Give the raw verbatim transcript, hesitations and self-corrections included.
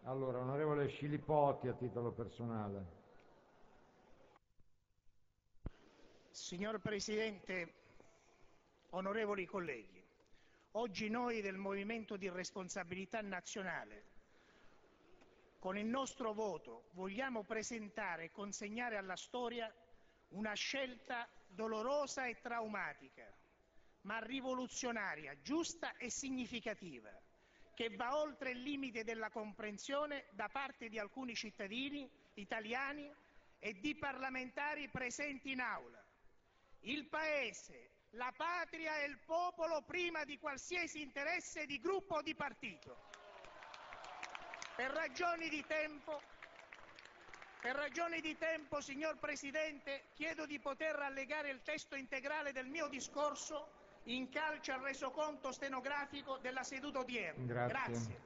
Allora, onorevole Scilipoti a titolo personale. Signor Presidente, onorevoli colleghi, oggi noi del Movimento di Responsabilità Nazionale, con il nostro voto, vogliamo presentare e consegnare alla storia una scelta dolorosa e traumatica, ma rivoluzionaria, giusta e significativa, che va oltre il limite della comprensione da parte di alcuni cittadini italiani e di parlamentari presenti in Aula. Il Paese, la patria e il popolo prima di qualsiasi interesse di gruppo o di partito. Per ragioni di tempo, per ragioni di tempo, signor Presidente, chiedo di poter allegare il testo integrale del mio discorso in calce al resoconto stenografico della seduta odierna. Grazie. Grazie.